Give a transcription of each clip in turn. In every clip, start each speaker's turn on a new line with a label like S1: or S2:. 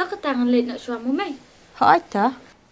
S1: ketangan lihat nak suamu mai.
S2: Hỏi ta.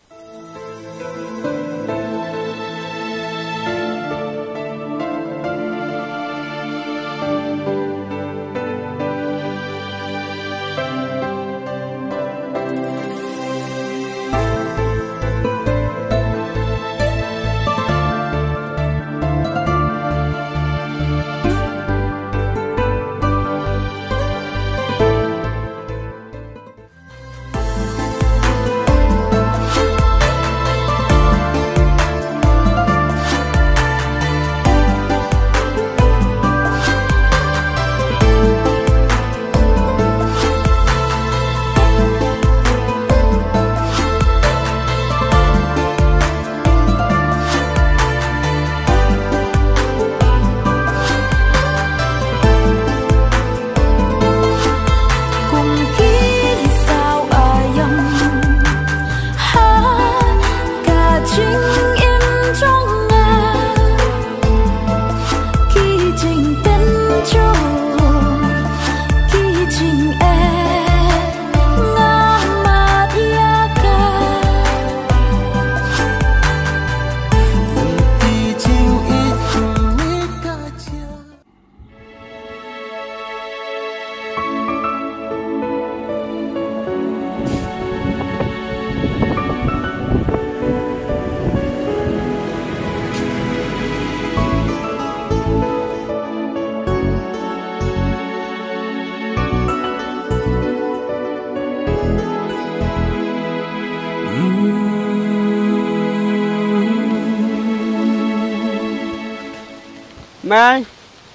S3: Mai.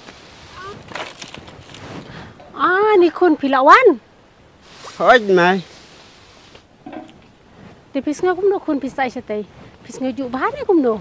S2: Ni kun Pilawan.
S3: Hỏi mai.
S2: Di pisnga kum no kun pisai satai. Pisnga ju bahan kum no.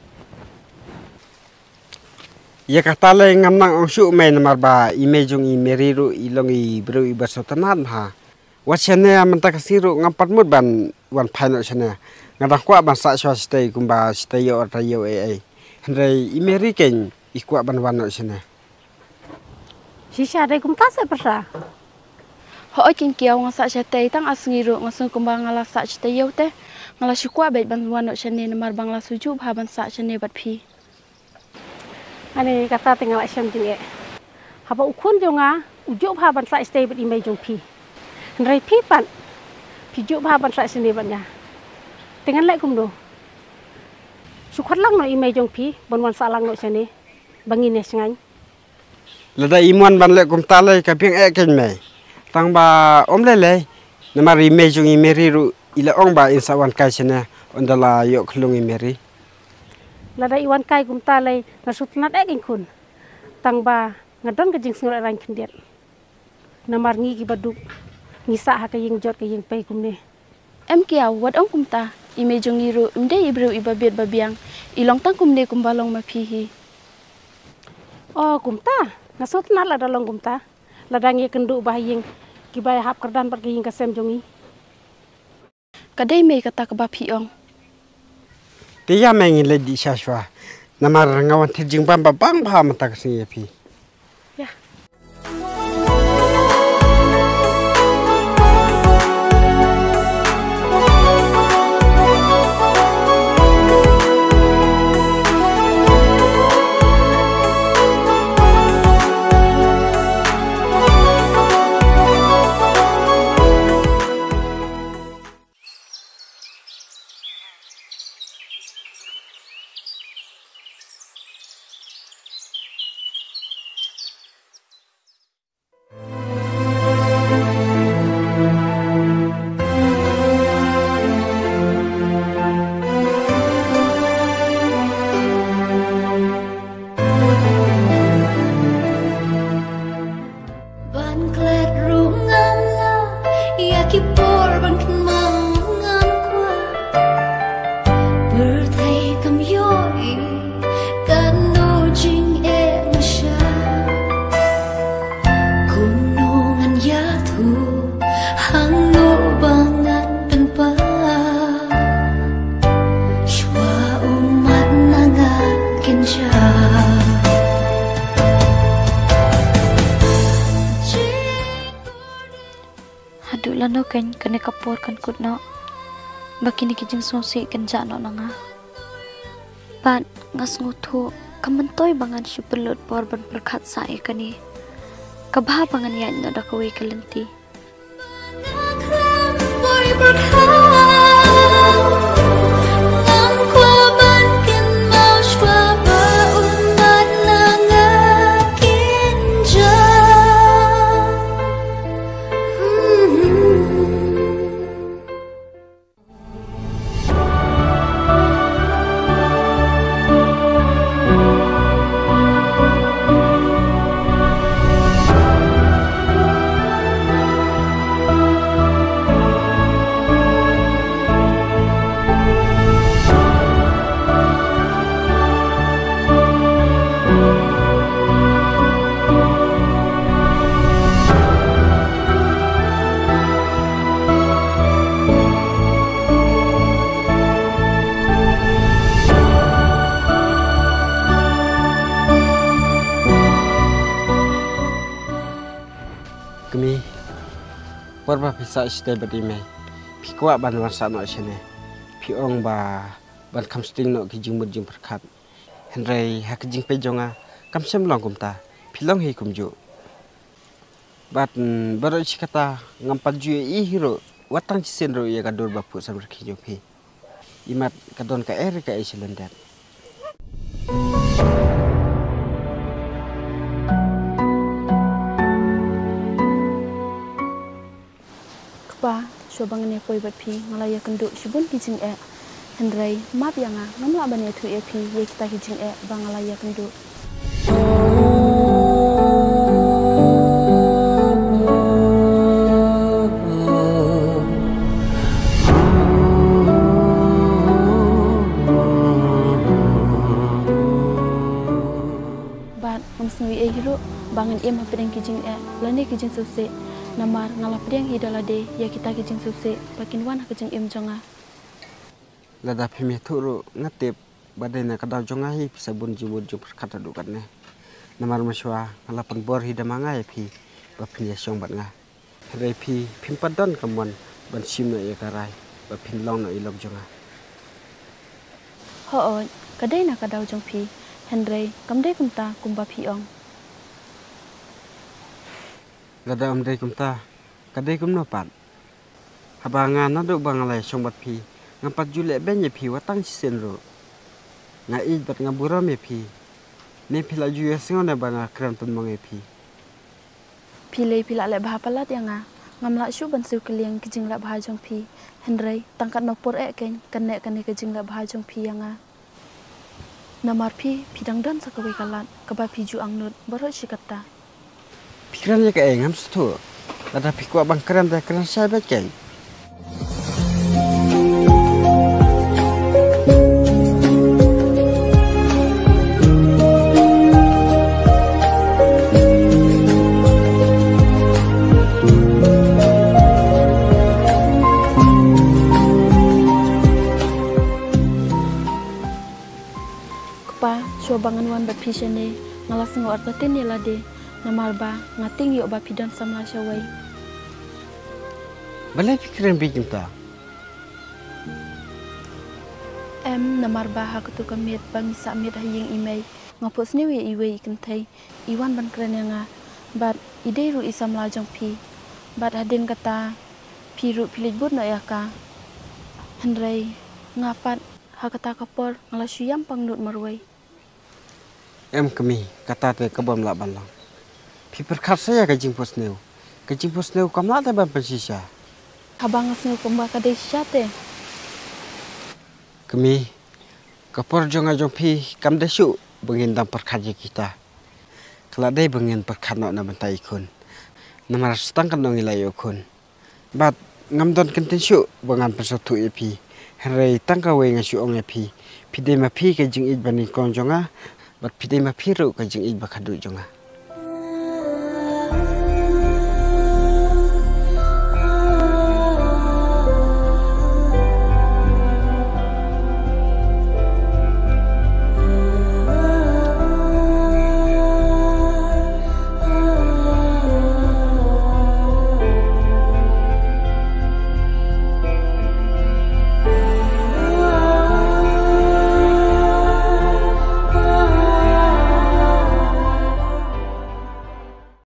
S3: Ya kata le ngamnang ong su mai namar ba imejung I meriru ilong I bro I basotanan ha. Wasane amanta kasiru ngampat mud ban wan paino sana. Ngadang kwa ban sa swa stay kumba stay yo tayo ai. Hendrai imeri ken ikwa ban wano sana.
S2: Shisha dai kum ta sa persa.
S1: Họ kinh kiều ngang sa chete tang asngiru ngasung kumbang ngala sa chete yote ngala shukwa bet ban wano chane namar bangla suju ban sa chane bat phi.
S2: Ani kata tinggal asyam jinge. Haba ukun jonga ujuk ban sa stay bet imei jong phi. Hendrai phi pan. Phi ju ban sa sini bannya. Dengan lek kum do. Sukhat lang no imei jong phi ban wan sa lang no chane. Bangine sengai.
S3: Lada imuan ban le kum talai kaping eken mai. Tang ba om lele namar imejung I meriru ila ong ba insawan kai sana ondala yo klung I meri.
S2: Lada iwan kai kum talai ngasutnat eken kun. Tang ba ngadon ke jing sungai rang kendiat. Namar ngi ki baduk ngisa ha ka ying jot ka ying pei kum ne.
S1: Em kia wat ong kumta imejung iru imde ibru ibabit babiang ilong tang kumne kumbalong mapihi.
S2: Oh kumta ngasutnat lada long kumta. Lada ngi kendu bahaying kibaya hap kerdan pergi hingga sem jongi.
S1: Kadai mei kata ke bapi ong.
S3: Dia main le di saswa. Namar ngawan terjing bang bah mata kesini pi.
S2: Ya.
S4: hidup lano kan kene kapor kan kut no bakini kijing sosi kan ja no nanga pan ngas ngutu kamentoy bangan syupelut por ban perkat sae kani kabha bangan ya no da kawe kalenti
S3: kami porba bisa stay badime pikwa ban warsa no sene piong ba ban kamsting no kijing mujing perkat henry hakijing pejonga kamsem long kumta pilong hi kumju bat baro chikata ngampat ju I hero watang chisen ro ya kadur bapu samar kijo pi imat kadon ka ka isilendat
S1: ba so bangan poi bat phi ngalaya kenduk shibun kijing Henry map yanga ngamla bane thu pi ye kita kijing bangalaya kenduk bat ngamsnui hiro bangan hapedeng kijing lane kijing suse namar ngalap priang hidalade ya kita kijing suse pakin wan kijing jonga
S3: lada phime thuru ngatep badena kadaw jonga hi sabun jibun ju perkata dukan ne namar maswa ngalapan bor hidamanga ya phi ba phin ya song bat nga rei phi phimpadon kamon ban sim no ya karai ba phin long no ilok jonga
S1: ho kadai na kadaw jong phi Henry kamde kumta kumba phi ong
S3: lada amdai kumta kadai kumno pat habanga na do bangalai song bat phi ngapat jule benye phi watang sisen ro nga I bat ngabura me phi ne phila ju ya singona banga krantun mange phi
S1: phile phila le bha palat yanga ngamla shu ban su kliang kijing la bha jong phi Henry tangkat no por ken kane kijing la bha jong phi yanga namar phi phidang dan sakawe kalat kaba phi ju angnut baro shikata
S3: pikiran ya kae ngam stu lada phi kwa bang kran da kran sai ba kai
S1: so bangan wan bat phishane ngala singo artaten yelade namar ba ngating yo ba pidan samla shawai
S3: balai pikiran bijimta
S1: namar ba hakatu kamit ba misa mit haying imay ngapos ni we iwe ikentai iwan ban krenanga bat ide ru isamla jong phi bat hadin kata piru pilit bud na yaka Henry ngapat hakata kapor ngala syam pangnut marwai
S3: kami kata te kabam la balang phi perkhat saya ka jingpos neu kamla te ban persisa
S1: habang asneu kumba ka desate
S3: kami kapor jonga jong phi kam desu bengin dam perkhat je kita kala dei bengin perkhat no na bantai khun namar stang kan nong ilai khun bat ngamdon kenten su bangan persatu epi Henry tangka we ngasu ong epi pide ma phi ke jing id bani kon jonga bat pide ma phi ro ka jing id bakhadu jonga